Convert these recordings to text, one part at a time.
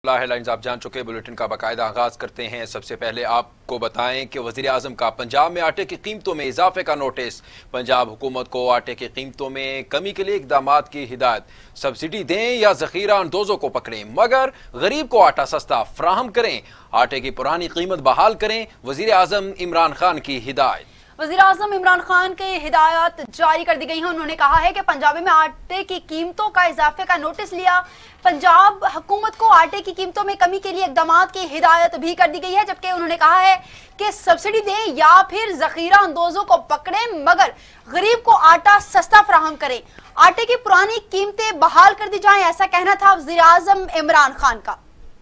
Head lines आप जान चुके, बुलेटिन का बाकायदा आगाज करते हैं। सबसे पहले आपको बताएं कि वजीर आजम का पंजाब में आटे की कीमतों में इजाफे का नोटिस। पंजाब हुकूमत को आटे की कीमतों में कमी के लिए इकदामात की हिदायत। सब्सिडी दें या जखीरा अंदोजों को पकड़ें, मगर गरीब को आटा सस्ता फराहम करें। आटे की पुरानी कीमत बहाल करें, वजीर आजम इमरान खान की हिदायत। वज़ीर आज़म इमरान खान की हिदायत जारी कर दी गई है। उन्होंने कहा है कि पंजाब में आटे की कीमतों का इजाफे का नोटिस लिया। पंजाब हुकूमत को आटे की कीमतों में कमी के लिए इक़दामात की हिदायत भी कर दी गई है, जबकि उन्होंने कहा है कि सब्सिडी दें या फिर ज़ख़ीरा अंदोजों को पकड़ें, मगर गरीब को आटा सस्ता फराहम करें। आटे की पुरानी कीमतें बहाल कर दी जाएं, ऐसा कहना था वज़ीर आज़म इमरान खान का।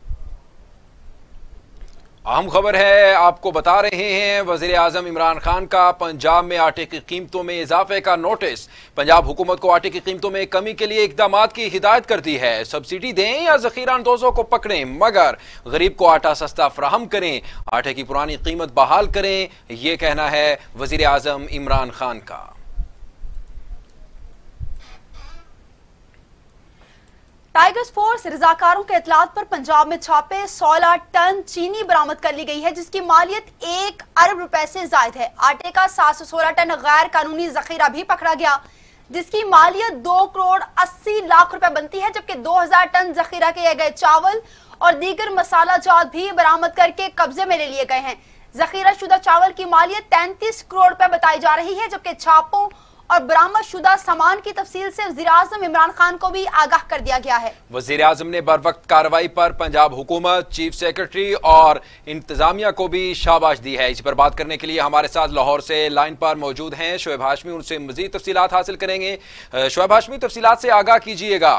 अहम खबर है, आपको बता रहे हैं वजीर आजम इमरान खान का पंजाब में आटे की कीमतों में इजाफे का नोटिस। पंजाब हुकूमत को आटे की कीमतों में कमी के लिए इकदामात की हिदायत कर दी है। सब्सिडी दें या जखीरा अंदोजों को पकड़ें, मगर गरीब को आटा सस्ता फराहम करें। आटे की पुरानी कीमत बहाल करें, ये कहना है वजीर आजम इमरान खान का। टाइगर्स फोर्स रजाकारों के इतलात पर पंजाब में छापे 16 टन चीनी बरामद कर ली गई है, जिसकी मालियत 1 अरब रुपए से जायद है। आटे का 716 टन गैर कानूनी जखीरा भी पकड़ा गया, जिसकी मालियत 2 करोड़ 80 लाख रुपए बनती है, जबकि 2000 टन जखीरा किए गए चावल और दीगर मसाला जात भी बरामद करके कब्जे में ले लिए गए हैं। जखीरा शुदा चावल की मालियत 33 करोड़ रुपए बताई जा रही है, जबकि छापों और बरामद शुदा सामान की तफसील से वज़ीर आज़म इमरान खान को भी आगाह कर दिया गया है। वज़ीर आज़म ने बर वक्त कार्रवाई पर पंजाब हुकूमत, चीफ सेक्रेटरी और इंतजामिया को भी शाबाश दी है। इस पर बात करने के लिए हमारे साथ लाहौर से लाइन पर मौजूद हैं शोएब हाशमी, उनसे मजीद तफसीलात हासिल करेंगे। शोएब हाशमी, तफसीलात से आगाह कीजिएगा।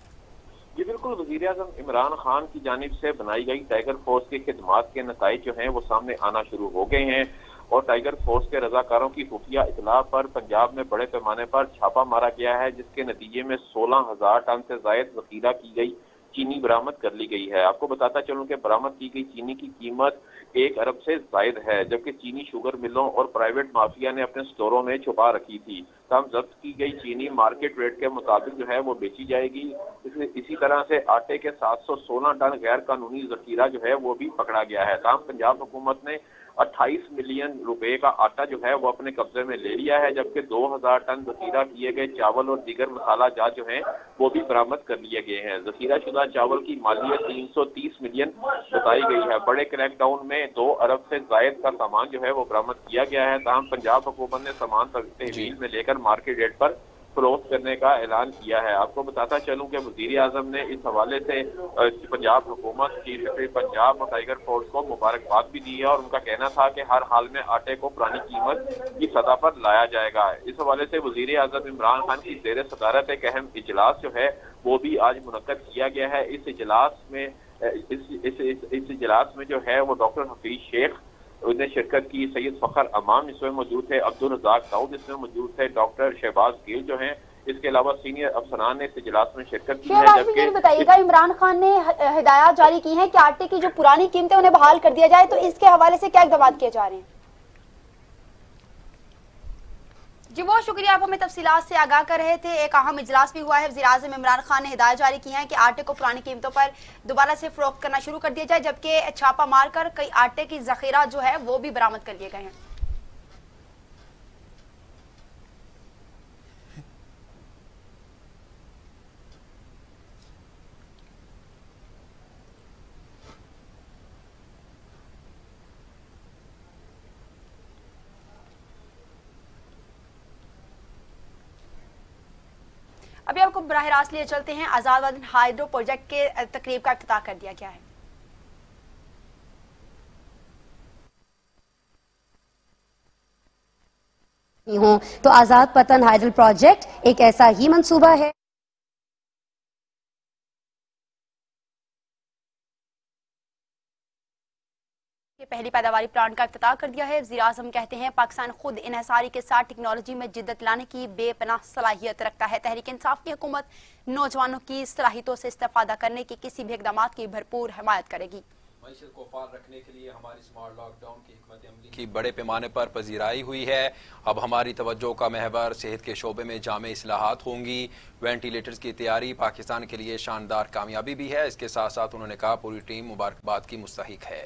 जी बिल्कुल, वज़ीर आज़म इमरान खान की जानिब से बनाई गई टाइगर फोर्स की खिदमात के नताइज जो हैं वो सामने आना शुरू हो गए हैं और टाइगर फोर्स के रजाकारों की खुफिया इतला पर पंजाब में बड़े पैमाने पर छापा मारा गया है, जिसके नतीजे में 16,000 टन से जायद जखीरा की गई चीनी बरामद कर ली गई है। आपको बताता चलूं कि बरामद की गई चीनी की कीमत 1 अरब से जायद है, जबकि चीनी शुगर मिलों और प्राइवेट माफिया ने अपने स्टोरों में छुपा रखी थी। तमाम जब्त की गई चीनी मार्केट रेट के मुताबिक जो है वो बेची जाएगी। इसी तरह से आटे के 716 टन गैर कानूनी जखीरा जो है वो भी पकड़ा गया है। तमाम पंजाब हुकूमत ने 28 मिलियन रुपए का आटा जो है वो अपने कब्जे में ले लिया है, जबकि 2000 टन जखीरा किए गए चावल और दीगर मसाला जात जो हैं वो भी बरामद कर लिए गए हैं। जखीरा शुदा चावल की मालियत 330 मिलियन बताई गई है। बड़े क्रैकडाउन में 2 अरब से जायद का सामान जो है वो बरामद किया गया है। तमाम पंजाब हुकूमत ने सामान तहवील में लेकर मार्केट रेट पर फरोख्त करने का ऐलान किया है। आपको बताता चलूं कि वज़ीर आज़म ने इस हवाले से पंजाब हुकूमत, चीफ सेक्रेटरी पंजाब और टाइगर फोर्स को मुबारकबाद भी दी है और उनका कहना था कि हर हाल में आटे को पुरानी कीमत की सतह पर लाया जाएगा। इस हवाले से वज़ीर आज़म इमरान खान की ज़ेर सदारत एक अहम इजलास जो है वो भी आज मुनक्कद किया गया है। इस इजलास में जो है वो डॉक्टर हफीज शेख उन्हें शिरकत की, सैयद फखर अमान इसमें मौजूद थे, अब्दुल रज़ाक दाऊद इसमें मौजूद थे, डॉक्टर शहबाज गिल जो हैं, इसके अलावा सीनियर अफसरान ने इस इजलास में शिरकत की है। जबकि बताइएगा, इमरान खान ने हिदायत जारी की है कि आटे की जो पुरानी कीमतें उन्हें बहाल कर दिया जाए, तो इसके हवाले से क्या इक़दाम किए जा रहे हैं? जी बहुत शुक्रिया, आप हमें तफसीलात से आगाह कर रहे थे। एक अहम इजलास भी हुआ है। वज़ीर आज़म इमरान खान ने हिदायत जारी की है कि आटे को पुरानी कीमतों पर दोबारा से फरोख्त करना शुरू कर दिया जाए, जबकि छापा मारकर कई आटे की जखीरा जो है वो भी बरामद कर लिए गए हैं। अभी आपको बराह रास्त लिए चलते हैं। आजाद वादिन हाइड्रो प्रोजेक्ट के तकरीब का इफ्तिताह कर दिया गया है। तो आजाद पतन हाइड्रो प्रोजेक्ट एक ऐसा ही मंसूबा है पहली पैदावारी प्लांट का इफ्तिताह कर दिया है। वज़ीर आज़म कहते हैं पाकिस्तान खुद इन्हिसारी के साथ टेक्नोलॉजी में जिद्दत लाने की बेपनाह सलाहियत रखता है। तहरीक इंसाफ की हुकूमत नौजवानों की सलाहियतों से इस्तेफादा करने की किसी भी इक़दामात की भरपूर हिमायत करेगी। معیشت کو فعال رکھنے کے لیے ہماری اسمارٹ لاک ڈاؤن کی حکمت عملی کی بڑے پیمانے پر پذیرائی ہوئی ہے. اب ہماری توجہ کا محور صحت کے شعبے میں جامع اصلاحات ہوں گی. وینٹیلیٹرز کی تیاری پاکستان کے لیے شاندار کامیابی بھی ہے. اس کے ساتھ ساتھ انہوں نے کہا پوری ٹیم مبارکباد کی مستحق ہے.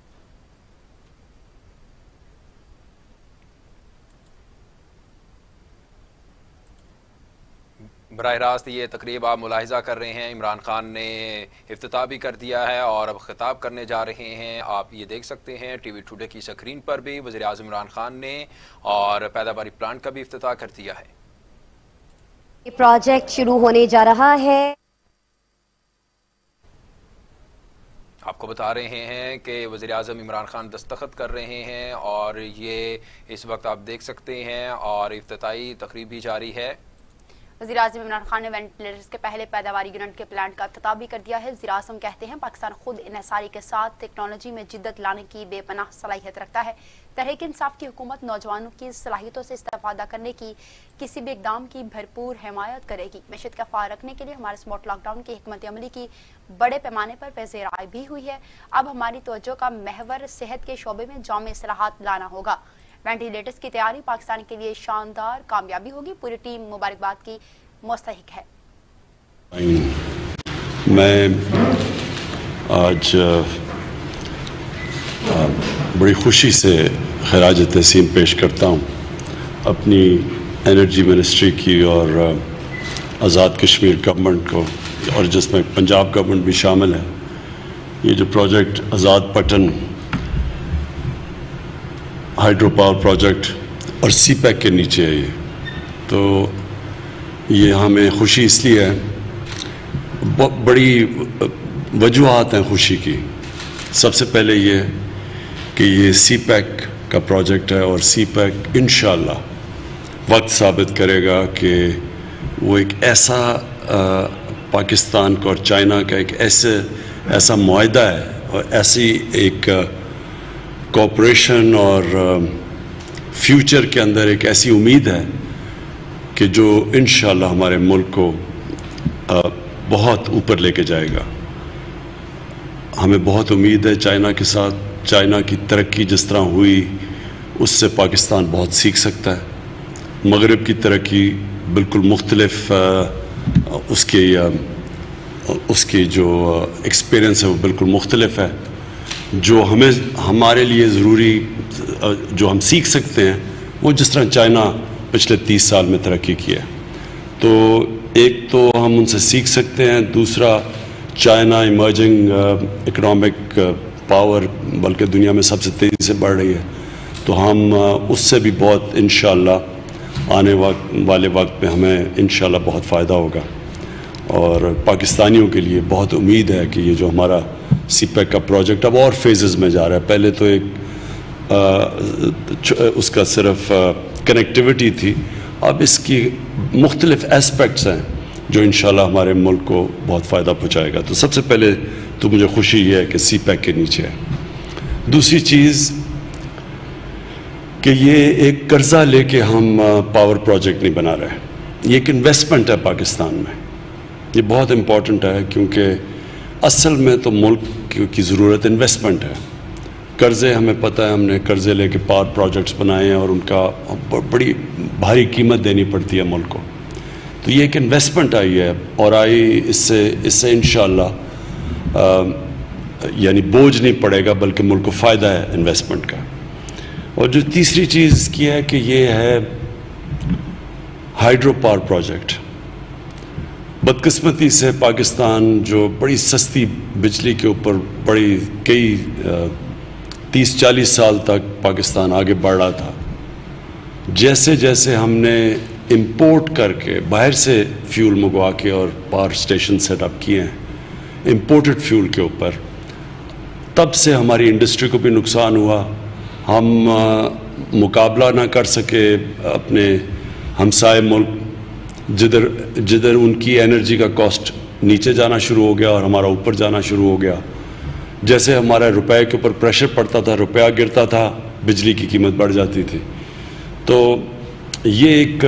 براہ راست یہ تقریب آپ ملاحظہ کر رہے ہیں. عمران خان نے افتتاح بھی کر دیا ہے اور اب خطاب کرنے جا رہے ہیں. آپ یہ دیکھ سکتے ہیں ٹی وی ٹوڈے کی سکرین پر بھی وزیر اعظم عمران خان نے اور پیداواری پلانٹ کا بھی افتتاح کر دیا ہے. یہ پروجیکٹ شروع ہونے جا رہا ہے. آپ کو بتا رہے ہیں کہ وزیر اعظم عمران خان دستخط کر رہے ہیں اور یہ اس وقت آپ دیکھ سکتے ہیں اور افتتاحی تقریب بھی جاری ہے. وزیر اعظم عمران خان نے وینٹیلیٹرز کے پہلے پیداواری یونٹ کے پلانٹ کا افتتاح بھی کر دیا ہے. وزیر اعظم کہتے ہیں پاکستان خود انحصاری کے ساتھ ٹیکنالوجی میں جدت لانے کی بے پناہ صلاحیت رکھتا ہے. تحریک انصاف کی حکومت نوجوانوں کی صلاحیتوں سے استفادہ کرنے کی کسی بھی اقدام کی بھرپور حمایت کرے گی. معیشت کا فعال رکھنے کے لیے ہمارے اسمارٹ لاک ڈاؤن کی حکمت عملی کی بڑے پیمانے پر پذیرائی بھی ہوئی ہے. اب ہماری توجہ کا محور صحت کے شعبے میں جامع اصلاحات لانا ہوگا. وینٹیلیٹرز کی تیاری پاکستان کے لیے شاندار کامیابی ہوگی. پوری ٹیم مبارکباد کی مستحق ہے. میں آج بڑی خوشی سے خراج تحسین پیش کرتا ہوں اپنی انرجی منسٹری کی اور آزاد کشمیر گورنمنٹ کو، اور جس میں پنجاب گورنمنٹ بھی شامل ہے. یہ جو project Azad Pattan hydro power project اور سی پیک کے نیچے ہے، تو یہ ہمیں خوشی اس لیے ہے، بڑی وجوہات ہیں خوشی کی. سب سے پہلے یہ کہ یہ سی پیک کا پروجیکٹ ہے اور سی پیک انشاءاللہ وقت ثابت کرے گا کہ وہ ایک ایسا پاکستان کا اور چائنا کا ایک ایسا معاہدہ ہے اور ایسی ایک کوآپریشن اور فیوچر کے اندر ایک ایسی امید ہے کہ جو انشاءاللہ ہمارے ملک کو بہت اوپر لے کے جائے گا. ہمیں بہت امید ہے چائنا کے ساتھ. چائنا کی ترقی جس طرح ہوئی اس سے پاکستان بہت سیکھ سکتا ہے. مغرب کی ترقی بالکل مختلف، اس کی جو ایکسپیرینس ہے وہ بالکل مختلف ہے. جو ہمارے لیے ضروری جو ہم سیکھ سکتے ہیں وہ جس طرح چائنا پچھلے 30 سال میں ترقی کی ہے، تو ایک تو ہم ان سے سیکھ سکتے ہیں. دوسرا، چائنا ایمرجنگ اکنامک پاور بلکہ دنیا میں سب سے تیزی سے بڑھ رہی ہے، تو ہم اس سے بھی بہت انشاءاللہ آنے والے وقت میں ہمیں انشاءاللہ بہت فائدہ ہوگا. اور پاکستانیوں کے لیے بہت امید ہے کہ یہ جو ہمارا سی پیک کا پروجیکٹ اب اور فیزز میں جا رہا ہے. پہلے تو ایک اس کا صرف کنیکٹیوٹی تھی، اب اس کی مختلف اسپیکٹس ہیں جو انشاءاللہ ہمارے ملک کو بہت فائدہ پہنچائے گا. تو سب سے پہلے تو مجھے خوشی یہ ہے کہ سی پیک کے نیچے ہے. دوسری چیز کہ یہ ایک قرضہ لے کے ہم پاور پروجیکٹ نہیں بنا رہے، یہ ایک انویسٹمنٹ ہے پاکستان میں. یہ بہت امپورٹنٹ ہے کیونکہ اصل میں تو ملک کی ضرورت انویسٹمنٹ ہے. قرضے ہمیں پتہ ہے، ہم نے قرضے لے کے پاور پروجیکٹس بنائے ہیں اور ان کا بڑی بھاری قیمت دینی پڑتی ہے ملک کو. تو یہ ایک انویسٹمنٹ آئی ہے اور آئی اس سے انشاءاللہ یعنی بوجھ نہیں پڑے گا بلکہ ملک کو فائدہ ہے انویسٹمنٹ کا. اور جو تیسری چیز کی ہے کہ یہ ہے ہائیڈرو پاور پروجیکٹ. بدقسمتی سے پاکستان جو بڑی سستی بجلی کے اوپر کئی 30-40 سال تک پاکستان آگے بڑھ رہا تھا، جیسے جیسے ہم نے امپورٹ کر کے باہر سے فیول منگوا کے اور پاور سٹیشن سیٹ اپ کیے ہیں امپورٹڈ فیول کے اوپر، تب سے ہماری انڈسٹری کو بھی نقصان ہوا. ہم مقابلہ نہ کر سکے اپنے ہمسائے ملک، جدھر ان کی انرجی کا کاسٹ نیچے جانا شروع ہو گیا اور ہمارا اوپر جانا شروع ہو گیا. جیسے ہمارا روپے کے اوپر پریشر پڑتا تھا، روپیہ گرتا تھا، بجلی کی قیمت بڑھ جاتی تھی. تو یہ ایک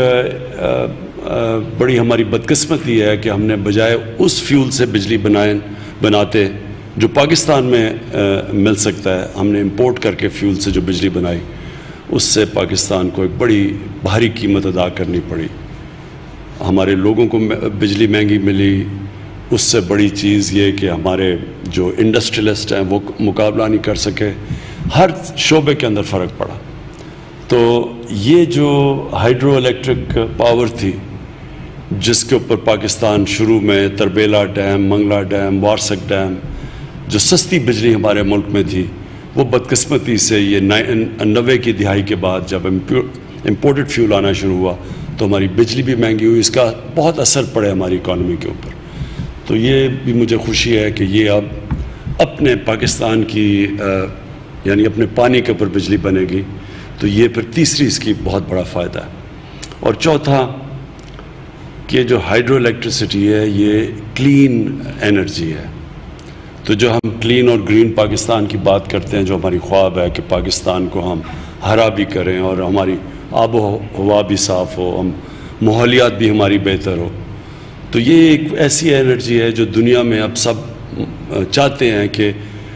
بڑی ہماری بدقسمتی ہے کہ ہم نے بجائے اس فیول سے بجلی بناتے جو پاکستان میں مل سکتا ہے. ہم نے امپورٹ کر کے فیول سے جو بجلی بنائی اس سے پاکستان کو ایک بڑی بھاری قیمت ادا کرنی پڑی. ہمارے لوگوں کو بجلی مہنگی ملی. اس سے بڑی چیز یہ کہ ہمارے جو انڈسٹریلسٹ ہیں وہ مقابلہ نہیں کر سکے. ہر شعبے کے اندر فرق پڑا. تو یہ جو ہائیڈرو الیکٹرک پاور تھی جس کے اوپر پاکستان شروع میں Tarbela dam, Mangla dam, Warsak dam, جو سستی بجلی ہمارے ملک میں تھی، وہ بدقسمتی سے یہ 90 کی دہائی کے بعد جب امپورٹڈ فیول آنا شروع ہوا تو ہماری بجلی بھی مہنگی ہوئی. اس کا بہت اثر پڑے ہماری اکانومی کے اوپر. تو یہ بھی مجھے خوشی ہے کہ یہ اب اپنے پاکستان کی یعنی اپنے پانی کے اوپر بجلی بنے گی. تو یہ پھر تیسری اس کی بہت بڑا فائدہ ہے. اور چوتھا کہ جو ہائیڈرو الیکٹریسٹی ہے یہ کلین انرجی ہے. تو جو ہم کلین اور گرین پاکستان کی بات کرتے ہیں، جو ہماری خواب ہے کہ پاکستان کو ہم ہرا بھی کریں اور ہماری آب و ہوا بھی صاف ہو، ہم ماحولیات بھی ہماری بہتر ہو، تو یہ ایک ایسی انرجی ہے جو دنیا میں اب سب چاہتے ہیں کہ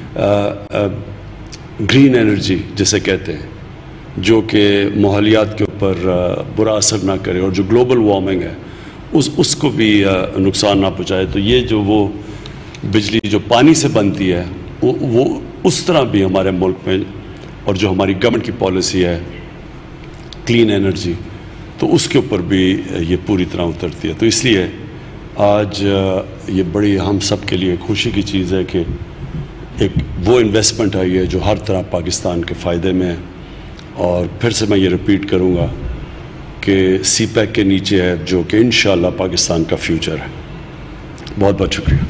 گرین انرجی جسے کہتے ہیں، جو کہ ماحولیات کے اوپر برا اثر نہ کرے اور جو گلوبل وارمنگ ہے اس کو بھی نقصان نہ پہنچائے. تو یہ جو وہ بجلی جو پانی سے بنتی ہے وہ اس طرح بھی ہمارے ملک میں، اور جو ہماری گورنمنٹ کی پالیسی ہے کلین انرجی، تو اس کے اوپر بھی یہ پوری طرح اترتی ہے. تو اس لیے آج یہ بڑی ہم سب کے لیے خوشی کی چیز ہے کہ ایک وہ انویسٹمنٹ آئی ہے جو ہر طرح پاکستان کے فائدے میں ہے. اور پھر سے میں یہ ریپیٹ کروں گا کہ سی پیک کے نیچے ہے جو کہ انشاءاللہ پاکستان کا فیوچر ہے. بہت بہت شکریہ.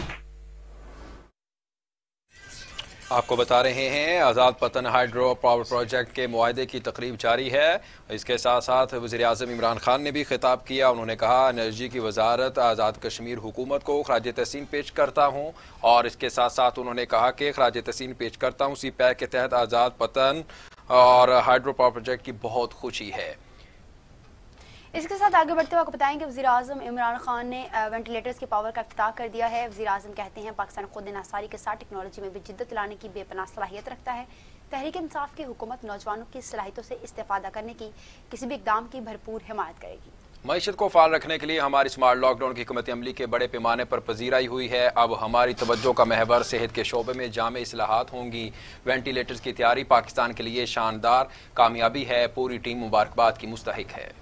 آپ کو بتا رہے ہیں آزاد پتن ہائیڈرو پاور پروجیکٹ کے معاہدے کی تقریب جاری ہے. اس کے ساتھ ساتھ وزیر اعظم عمران خان نے بھی خطاب کیا. انہوں نے کہا انرجی کی وزارت آزاد کشمیر حکومت کو خراج تحسین پیش کرتا ہوں، اور اس کے ساتھ ساتھ انہوں نے کہا کہ خراج تحسین پیش کرتا ہوں سی پیک کے تحت آزاد پتن اور ہائیڈرو پاور پروجیکٹ کی بہت خوشی ہے. اس کے ساتھ آگے بڑھتے ہوئے آپ کو بتائیں کہ وزیر اعظم عمران خان نے وینٹیلیٹرز کے پاور کا افتتاح کر دیا ہے. وزیر اعظم کہتے ہیں پاکستان خود انحصاری کے ساتھ ٹیکنالوجی میں بھی جدت لانے کی بے پناہ صلاحیت رکھتا ہے. تحریک انصاف کی حکومت نوجوانوں کی صلاحیتوں سے استفادہ کرنے کی کسی بھی اقدام کی بھرپور حمایت کرے گی. معیشت کو فعال رکھنے کے لیے ہماری سمارٹ لاک ڈاؤن کی حکمت عملی کے بڑے پیمانے پر پذیرائی ہوئی ہے. اب ہماری توجہ کا محور صحت کے شعبے میں جامع اصلاحات ہوں گی. وینٹیلیٹرز کی تیاری پاکستان کے لیے شاندار کامیابی ہے. پوری ٹیم مبارکباد کی مستحق ہے.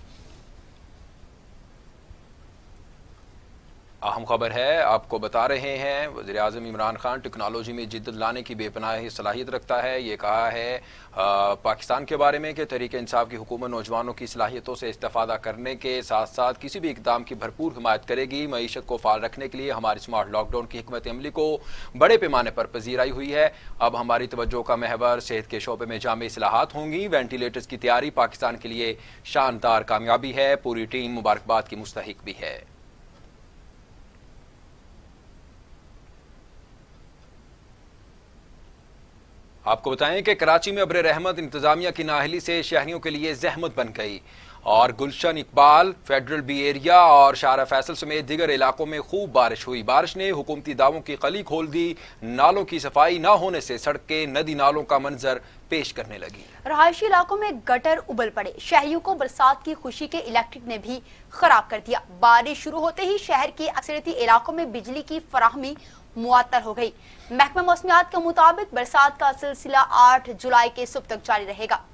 اہم خبر ہے آپ کو بتا رہے ہیں وزیر اعظم عمران خان ٹیکنالوجی میں جدت لانے کی بے پناہ صلاحیت رکھتا ہے. یہ کہا ہے پاکستان کے بارے میں کہ تحریک انصاف کی حکومت نوجوانوں کی صلاحیتوں سے استفادہ کرنے کے ساتھ ساتھ کسی بھی اقدام کی بھرپور حمایت کرے گی. معیشت کو فعال رکھنے کے لیے ہماری سمارٹ لاک ڈاؤن کی حکمت عملی کو بڑے پیمانے پر پذیرائی ہوئی ہے. اب ہماری توجہ کا محور صحت کے شعبے میں جامع اصلاحات ہوں گی. وینٹیلیٹرز کی تیاری پاکستان کے لیے شاندار کامیابی ہے. پوری ٹیم مبارکباد کی مستحق بھی ہے. آپ کو بتائیں کہ کراچی میں ابر رحمت انتظامیہ کی نااہلی سے شہریوں کے لیے زحمت بن گئی اور Gulshan Iqbal, federal B area اور شارع فیصل سمیت دیگر علاقوں میں خوب بارش ہوئی. بارش نے حکومتی دعووں کی قلی کھول دی. نالوں کی صفائی نہ ہونے سے سڑکیں ندی نالوں کا منظر پیش کرنے لگی. رہائشی علاقوں میں گٹر ابل پڑے. شہریوں کو برسات کی خوشی کے الیکٹرک نے بھی خراب کر دیا. بارش شروع ہوتے ہی شہر کے اکثریتی علاقوں میں بجلی کی فراہمی معطل ہو گئی. محکمہ موسمیات کے مطابق برسات کا سلسلہ 8 جولائی کے صبح تک جاری رہے گا.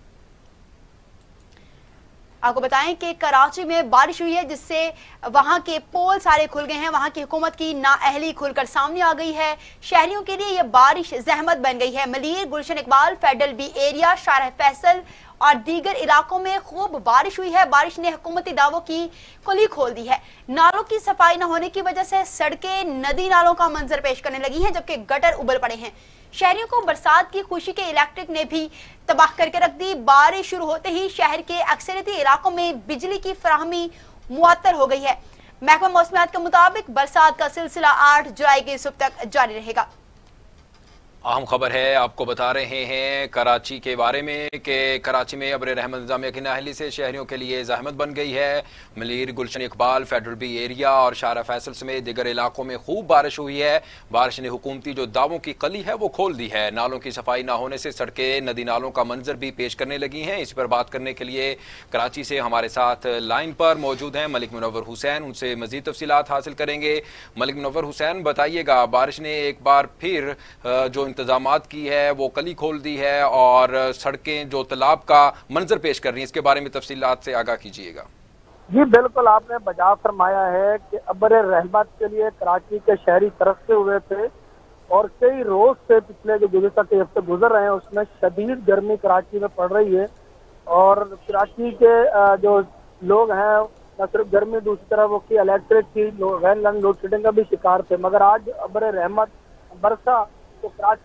آپ کو بتائیں کہ کراچی میں بارش ہوئی ہے جس سے وہاں کے پول سارے کھل گئے ہیں. وہاں کی حکومت کی نااہلی کھل کر سامنے آ گئی ہے. شہریوں کے لیے یہ بارش زحمت بن گئی ہے. Malir, Gulshan Iqbal, federal B area, Sharah Faisal اور دیگر علاقوں میں خوب بارش ہوئی ہے. بارش نے حکومتی دعووں کی کلی کھول دی ہے. نالوں کی صفائی نہ ہونے کی وجہ سے سڑکیں ندی نالوں کا منظر پیش کرنے لگی ہیں جبکہ گٹر ابل پڑے ہیں. شہریوں کو برسات کی خوشی کے الیکٹرک نے بھی تباہ کر کے رکھ دی. بارش شروع ہوتے ہی شہر کے اکثریتی علاقوں میں بجلی کی فراہمی معطل ہو گئی ہے. محکمہ موسمیات کے مطابق برسات کا سلسلہ 8 جولائی کی صبح تک جاری رہے گا. अहम खबर है, आपको बता रहे हैं कराची के बारे में कि कराची में अब्र रहमत इंतजामिया की नाअहली से शहरियों के लिए ज़हमत बन गई है। Malir, Gulshan Iqbal, federal B area और शारा फैसल समेत दिगर इलाकों में खूब बारिश हुई है। बारिश ने हुकूमती जो दावों की कली है वो खोल दी है। नालों की सफाई ना होने से सड़कें नदी नालों का मंजर भी पेश करने लगी हैं। इस पर बात करने के लिए कराची से हमारे साथ लाइन पर मौजूद हैं मलिक मुनव्वर हुसैन। उनसे मजीद तफसीलात हासिल करेंगे। मलिक मुनव्वर हुसैन, बताइएगा, बारिश ने एक बार फिर जो इंतजामात की है वो कली खोल दी है और सड़कें जो तालाब का मंजर पेश कर रही हैं, इसके बारे में तफसीलात से आगाह कीजिएगा। जी बिल्कुल, आपने बजा फरमाया है कि अब्र रहमत के लिए कराची के शहरी तरसते हुए थे और कई रोज से पिछले जो गुज़श्ता कई हफ्ते गुजर रहे हैं उसमें शदीद गर्मी कराची में पड़ रही है और कराची के जो लोग हैं न सिर्फ गर्मी, दूसरी तरफ वो की इलेक्ट्रिक की गैर लोड शेडिंग का भी शिकार थे। मगर आज अब्र रहमत बरसा तो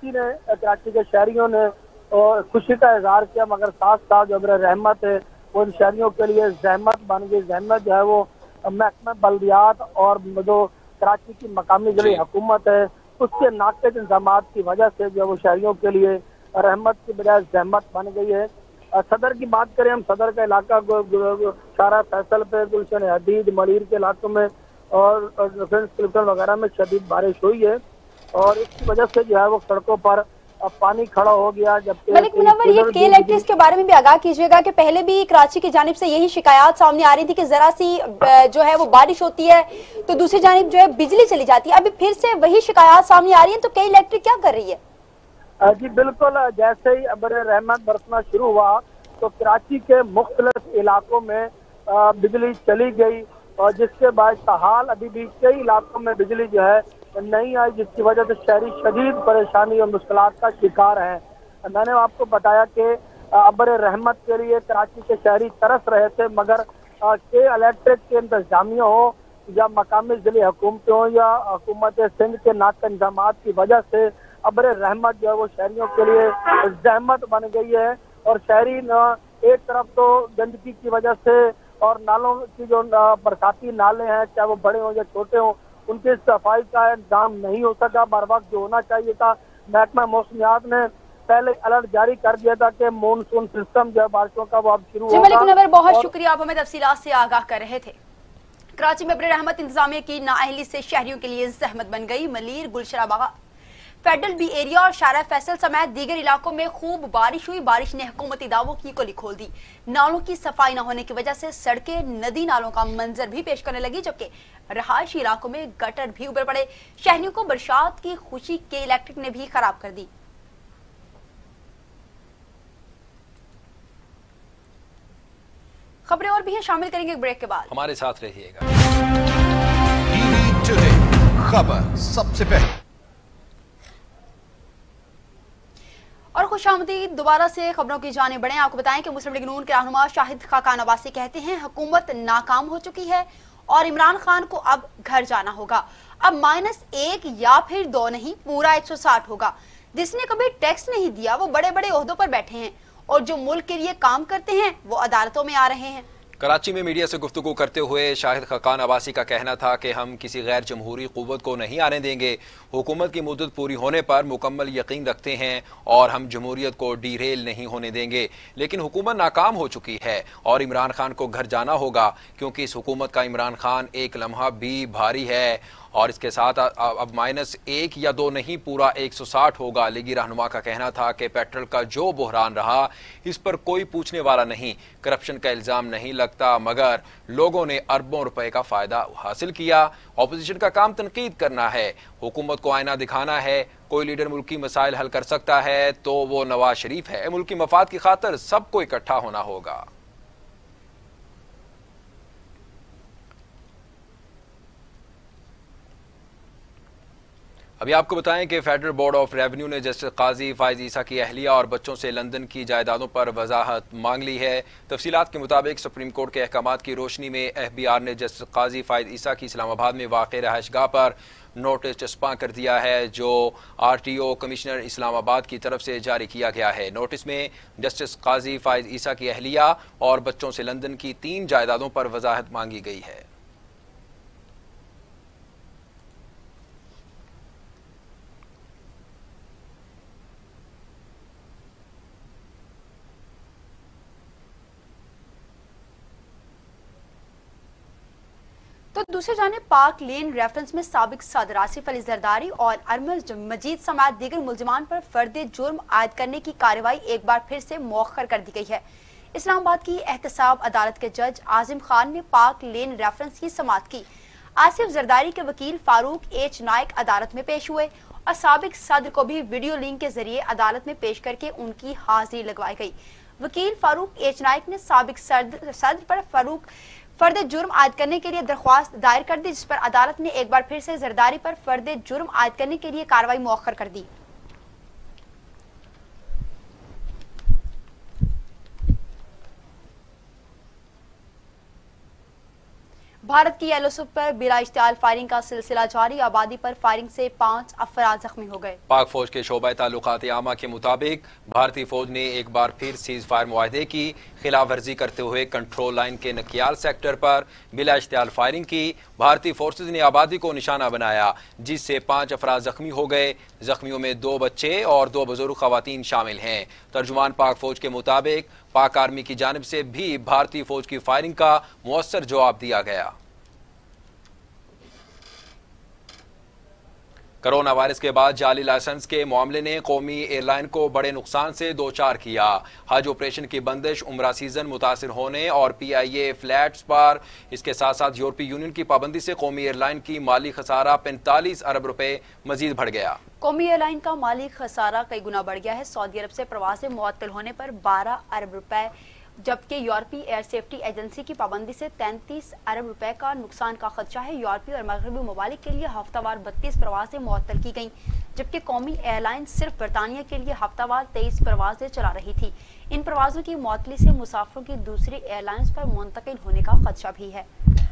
कराची के शहरियों ने खुशी का इजहार किया, मगर साथ साथ जो अब्र रहमत है वो इन शहरियों के लिए जहमत बन गई। जहमत जो है वो महकमा बल्दियात और जो कराची की मकामी ज़िली हुकूमत है उसके नाक़िस इंतज़ामात की वजह से जो वो शहरियों के लिए रहमत की बजाय जहमत बन गई है। सदर की बात करें हम, सदर का इलाका शारा फैसल पे, गुलशन हदीद, मलीर के इलाकों में और वगैरह में शदीद बारिश हुई है और इसकी वजह से जो है वो सड़कों पर पानी खड़ा हो गया। जबकि मलिक मुनव्वर, ये के इलेक्ट्रिक के बारे में भी आगाह कीजिएगा कि पहले भी कराची की जानिब से यही शिकायत सामने आ रही थी कि जरा सी जो है वो बारिश होती है तो दूसरी जानिब जो है बिजली चली जाती है। अभी फिर से वही शिकायत सामने आ रही है, तो के इलेक्ट्रिक क्या कर रही है? जी बिल्कुल, जैसे ही अब्र रहमत बरसना शुरू हुआ तो कराची के मुख्तलिफ इलाकों में बिजली चली गई और जिसके बाद हाल अभी भी कई इलाकों में बिजली जो है नहीं आई, जिसकी वजह से शहरी शदीद परेशानी और मुश्किलात का शिकार हैं। मैंने आपको बताया कि अब्र रहमत के लिए कराची के शहरी तरस रहे थे, मगर के इलेक्ट्रिक के इंतजामिया हो या मकामी ज़िली हुकूमतें हो या हुकूमत सिंध के नाक़िस इंतज़ामात की वजह से अब्र रहमत जो है वो शहरियों के लिए जहमत बन गई है और शहरी एक तरफ तो गंदगी की वजह से और नालों की जो बरसाती नाले हैं चाहे वो बड़े हों या छोटे हों उनकी सफाई का इंतजाम नहीं हो सका बर वक्त जो होना चाहिए था। महकमा मौसमियात ने पहले अलर्ट जारी कर दिया था कि मानसून सिस्टम जो है बारिशों का वो अब शुरू होगा। मलिक मुनव्वर, बहुत शुक्रिया, आप हमें तफसीलात से आगाह कर रहे थे। कराची में अब्र रहमत इंतजामिया की नाअहली से शहरियों के लिए जहमत बन गई। Malir, Gulshan, federal B area और शारा फैसल समेत दीगर इलाकों में खूब बारिश हुई। बारिश ने हुकूमती दावों की कली खोल दी। नालों की सफाई न होने की वजह से सड़कें नदी नालों का मंजर भी पेश करने लगी, जबकि रहायशी इलाकों में गटर भी उभर पड़े। शहरियों को बरसात की खुशी के इलेक्ट्रिक ने भी खराब कर दी। खबरें और भी हैं, शामिल करेंगे ब्रेक के बाद, हमारे साथ रहिएगा। खबर सबसे पहले और खुशामदीद दोबारा से खबरों की जाने बढ़े। आपको बताएं कि मुस्लिम लीग नून के रहनुमा शाहिद खाकान अब्बासी कहते हैं हुकूमत नाकाम हो चुकी है और इमरान खान को अब घर जाना होगा। अब -1 या फिर 2 नहीं, पूरा 160 होगा। जिसने कभी टैक्स नहीं दिया वो बड़े बड़े ओहदों पर बैठे हैं और जो मुल्क के लिए काम करते हैं वो अदालतों में आ रहे हैं। कराची में मीडिया से गुफ्तगू करते हुए शाहिद खाकान अब्बासी का कहना था कि हम किसी गैर जमहूरी क़ुव्वत को नहीं आने देंगे। हुकूमत की मुद्दत पूरी होने पर मुकम्मल यकीन रखते हैं और हम जमहूरियत को डीरेल नहीं होने देंगे। लेकिन हुकूमत नाकाम हो चुकी है और इमरान खान को घर जाना होगा, क्योंकि इस हुकूमत का इमरान खान एक लम्हा भी भारी है। और इसके साथ अब -1 या 2 नहीं, पूरा 160 होगा। लीगी रहनुमा का कहना था कि पेट्रोल का जो बहरान रहा इस पर कोई पूछने वाला नहीं, करप्शन का इल्जाम नहीं लगता, मगर लोगों ने अरबों रुपए का फायदा हासिल किया। ऑपोजिशन का काम तनकीद करना है, हुकूमत को आईना दिखाना है। कोई लीडर मुल्की मसाइल हल कर सकता है तो वो नवाज शरीफ है। मुल्क की मफाद की खातिर सबको इकट्ठा होना होगा। अभी आपको बताएं कि फेडरल बोर्ड ऑफ रेवेन्यू ने जस्टिस काजी फाइज ईसा की अहलिया और बच्चों से लंदन की जायदादों पर वजाहत मांग ली है। तफसीलात के मुताबिक सुप्रीम कोर्ट के अहकामात की रोशनी में FBI ने जस्टिस काजी फाइज ईसा की इस्लामाबाद में वाक़ रहायशगाह पर नोटिस चस्पा कर दिया है, जो RTO कमिश्नर इस्लामाबाद की तरफ से जारी किया गया है। नोटिस में जस्टिस काजी फाइज ईसा की अहलिया और बच्चों से लंदन की 3 जायदादों पर वजाहत मांगी गई है। तो दूसरी जानिब पाक लेन रेफरेंस में साबिक सदर आसिफ अली जरदारी और अरमल मजीद समेत दीगर मुलजिमान पर फर्द जुर्म आयद करने की कार्रवाई एक बार फिर से मौखर कर दी गई है। इस्लामाबाद की एहतसाब अदालत के जज आजिम खान ने पाक लेन रेफरेंस की समाअत की। आसिफ जरदारी के वकील फारूक एच नाइक अदालत में पेश हुए और साबिक सदर को भी वीडियो लिंक के जरिए अदालत में पेश करके उनकी हाजिरी लगवाई गई। वकील फारूक एच नाइक ने साबिक सदर पर फर्द जुर्म आयद करने के लिए दरख्वास्त दायर कर दी, जिस पर अदालत ने एक बार फिर से जरदारी पर फर्द जुर्म आयद करने के लिए कार्रवाई मौखर कर दी। भारत की येलोसुफ पर बिला इश्तियाल फायरिंग का सिलसिला जारी। आबादी पर फायरिंग से 5 अफराद जख्मी हो गए। पाक फौज के शोबा ताल्लुकात आमा के मुताबिक भारतीय फौज ने एक बार फिर सीज फायर मुआहदे की खिलाफ वर्जी करते हुए कंट्रोल लाइन के नकियाल सेक्टर पर बिला इश्तियाल फायरिंग की। भारतीय फोर्सेज ने आबादी को निशाना बनाया, जिससे 5 अफराद जख्मी हो गए। जख्मियों में 2 बच्चे और 2 बुजुर्ग खवातीन शामिल हैं। तर्जुमान पाक फौज के मुताबिक पाक आर्मी की जानिब से भी भारतीय फौज की फायरिंग का मुअस्सर जवाब दिया गया। कोरोना वायरस के बाद जाली लाइसेंस के मामले ने कौमी एयरलाइन को बड़े नुकसान से दो चार किया। हज ऑपरेशन की बंदिश, उम्रा सीजन मुतासिर होने और PIA फ्लैट्स पर, इसके साथ साथ यूरोपीय यूनियन की पाबंदी से कौमी एयरलाइन की माली खसारा 45 अरब रुपए मजीद बढ़ गया। कौमी एयरलाइन का माली खसारा कई गुना बढ़ गया है। सऊदी अरब से प्रवास मुअत्तल होने पर 12 अरब रुपए, जबकि यूरोपीय एयर सेफ्टी एजेंसी की पाबंदी से 33 अरब रुपए का नुकसान का खदशा है। यूरोपीय और मगरबी ममालिक के लिए हफ्तावार 32 प्रवासें मुअत्तल की गईं, जबकि कौमी एयरलाइन सिर्फ बरतानिया के लिए हफ्तावार 23 प्रवासें चला रही थी। इन प्रवासों की मुअत्तली से मुसाफिरों की दूसरी एयरलाइंस पर मुंतकिल होने का खदशा भी है।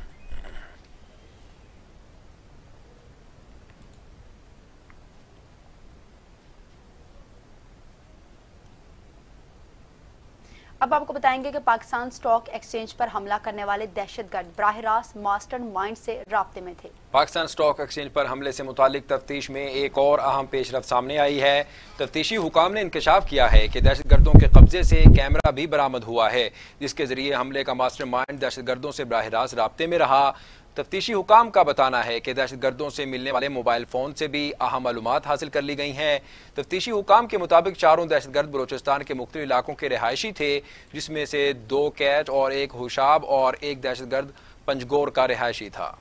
अब आपको बताएंगे कि पाकिस्तान स्टॉक एक्सचेंज पर हमला करने वाले दहशतगर्द बराह रास्त मास्टरमाइंड से राब्ते में थे। पाकिस्तान स्टॉक एक्सचेंज पर हमले से मुतालिक तफ्तीश में एक और अहम पेशरफ्त सामने आई है। तफ्तीशी हुकाम ने इंकशाफ किया है कि दहशतगर्दों के कब्जे से कैमरा भी बरामद हुआ है, जिसके जरिए हमले का मास्टरमाइंड दहशतगर्दों से बराह रास्त राब्ते में रहा। तफ्तीशी हुकाम का बताना है कि दहशतगर्दों से मिलने वाले मोबाइल फोन से भी अहम मालूमात हासिल कर ली गई हैं। तफ्तीशी हुकाम के मुताबिक चारों दहशतगर्द बलोचिस्तान के मुख्तलिफ इलाकों के रिहायशी थे, जिसमें से 2 कैच और 1 हुशाब और 1 दहशतगर्द पंजगोर का रिहायशी था।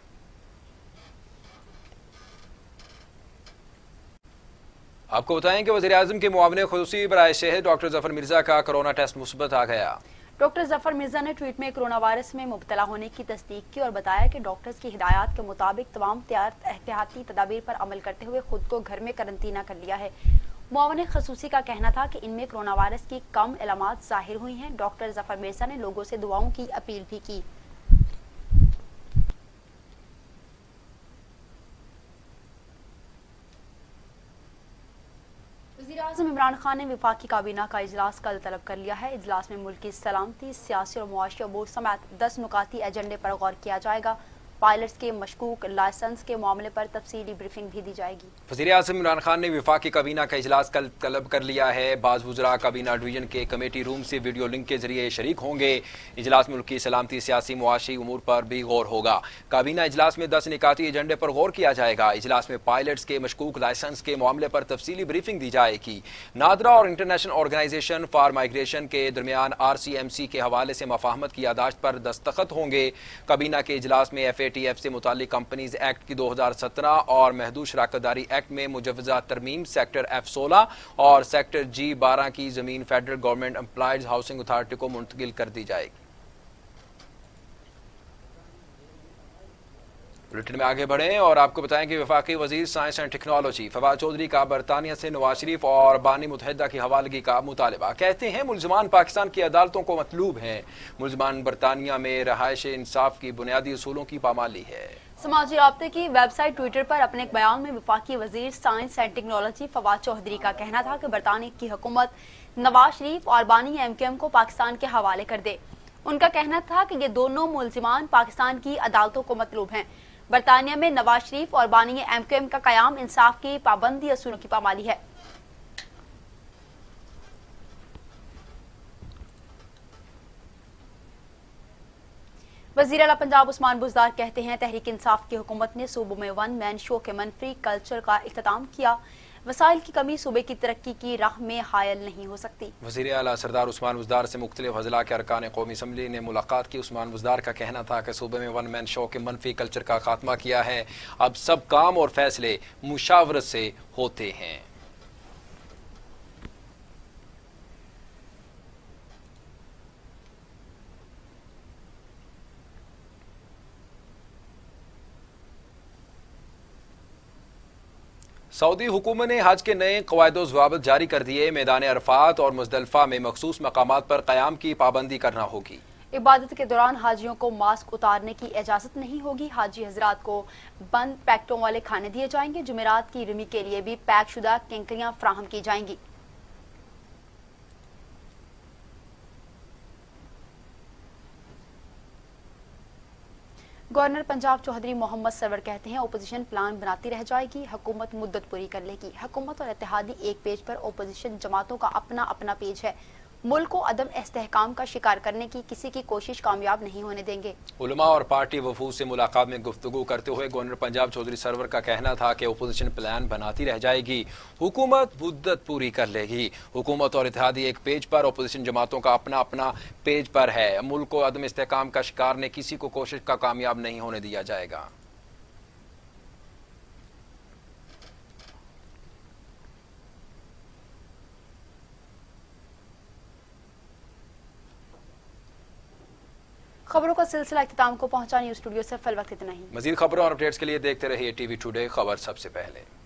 आपको बताएं कि वज़ीर आज़म के मुआविन खुसूसी बराए सेहत डॉक्टर जफर मिर्जा का कोरोना टेस्ट मुस्बत आ गया। डॉक्टर जफर मिर्जा ने ट्वीट में कोरोना वायरस में मुब्तला होने की तस्दीक की और बताया कि डॉक्टर्स की हिदायत के मुताबिक तमाम एहतियाती तदाबीर पर अमल करते हुए खुद को घर में करंतना कर लिया है। मुआविन खसूसी का कहना था कि इनमें कोरोना वायरस की कम अलामात जाहिर हुई हैं। डॉक्टर जफर मिर्जा ने लोगों से दुआओं की अपील भी की। वज़ीर-ए-आज़म इमरान खान ने वफाकी काबीना का इजलास कल तलब कर लिया है। इजलास में मुल्क की सलामती, सियासी और मुआशी अमूर समेत 10 नुकाती एजेंडे पर गौर किया जाएगा। पायलट्स के मशकूक लाइसेंस के मामले पर तफसीली ब्रीफिंग भी दी जाएगी। वज़ीर-ए-आज़म इमरान खान ने वफाकी काबीना का इजलास कल तलब कर लिया है। बाज़ वज़रा काबीना डिवीजन के कमेटी रूम से वीडियो लिंक के जरिए शरीक होंगे। इजलास में मुल्क की सलामती, सियासी मुआशी उमूर पर भी गौर होगा। काबीना इजलास में 10 निकाती एजेंडे पर गौर किया जाएगा। इजलास में पायलट्स के मशकूक लाइसेंस के मामले पर तफसीली ब्रीफिंग दी जाएगी। नादरा और इंटरनेशनल ऑर्गेनाइजेशन फॉर माइग्रेशन के दरमियान RCMC के हवाले से मफाहमत की यादाश्त पर दस्तखत होंगे। काबीना के इजलास में FATF से मुतालिक कंपनीज एक्ट की 2017 और महदूद शराकतदारी एक्ट में मुजव्वजा तरमीम, सेक्टर F16 और सेक्टर G12 की जमीन federal government employees housing authority को मुंतकिल कर दी जाएगी। बुलेटिन में आगे बढ़ें और आपको बताएं कि वफाकी वजीर science and technology Fawad Chaudhry का बरतानिया से नवाज शरीफ और बानी मुत्तहिदा की हवालगी का मुतालबा। कहते हैं मुलजमान पाकिस्तान की अदालतों को मतलूब हैं। मुलजमान बरतानिया में रहायश इंसाफ की बुनियादी उसूलों की पामाली है। समाजी राब्ते की वेबसाइट ट्विटर पर अपने एक बयान में वफाकी वजीर science and technology Fawad Chaudhry का कहना था कि बरतानिया की हुकूमत नवाज शरीफ और बानी MKM को पाकिस्तान के हवाले कर दे। उनका कहना था कि ये दोनों मुलजिमान पाकिस्तान की अदालतों को मतलूब हैं। बरतानिया में नवाज शरीफ और बानी MKM का कयाम इंसाफ की पाबंदी असूलों की पामाली है। वज़ीर आला पंजाब उस्मान बुज़दार कहते हैं तहरीक इंसाफ की हुकूमत ने सूबों में वन मैन शो के मनफी कल्चर का इख्तिताम किया। वसाइल की कमी सूबे की तरक्की की राह में हायल नहीं हो सकती। वज़ीर आला सरदार उस्मान बुज़दार से मुख्तलिफ अज़ला के अरकान कौमी असम्बली ने मुलाकात की। उस्मान बुज़दार का कहना था कि सूबे में वन मैन शो के मनफी कल्चर का खात्मा किया है। अब सब काम और फैसले मुशावरत से होते हैं। सऊदी हुकूमत ने हज के नए क़वायदो ज़वाबित जारी कर दिए। मैदान अरफात और मुज़दलिफ़ा में मखसूस मकामात पर क़याम की पाबंदी करना होगी। इबादत के दौरान हाजियों को मास्क उतारने की इजाज़त नहीं होगी। हाजी हजरात को बंद पैकेटों वाले खाने दिए जाएंगे। जुमेरात की रमी के लिए भी पैक शुदा कैंकरियाँ फ्राहम की जाएंगी। गवर्नर पंजाब चौधरी मोहम्मद सरवर कहते हैं ओपोजिशन प्लान बनाती रह जाएगी, हुकूमत मुद्दत पूरी कर लेगी। हुकूमत और इत्तेहादी एक पेज पर, ओपोजिशन जमातों का अपना अपना पेज है। मुल्क को अदम इस्तेहकाम का शिकार करने की किसी की कोशिश कामयाब नहीं होने देंगे। उलमा और पार्टी वफूद से मुलाकात में गुफ्तगू करते हुए गवर्नर पंजाब चौधरी सरवर का कहना था कि ओपोजिशन प्लान बनाती रह जाएगी, हुकूमत मुद्दत पूरी कर लेगी। हुकूमत और इत्तेहादी एक पेज पर, ओपोजिशन जमातों का अपना अपना पेज पर है। मुल्क को अदम इस्तेहकाम का शिकार ने किसी को कोशिश का कामयाब नहीं होने दिया जाएगा। खबरों का सिलसिला इख्तिताम को पहुंचा। न्यूज़ स्टूडियो से फिल वक्त इतना ही। मज़ीद खबरों और अपडेट्स के लिए देखते रहिए टीवी टुडे, खबर सबसे पहले।